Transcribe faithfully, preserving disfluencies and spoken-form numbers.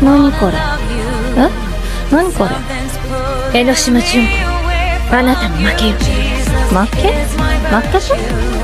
何これ。え、何これ。江ノ島純子、あなたの負けよ。負け負けた。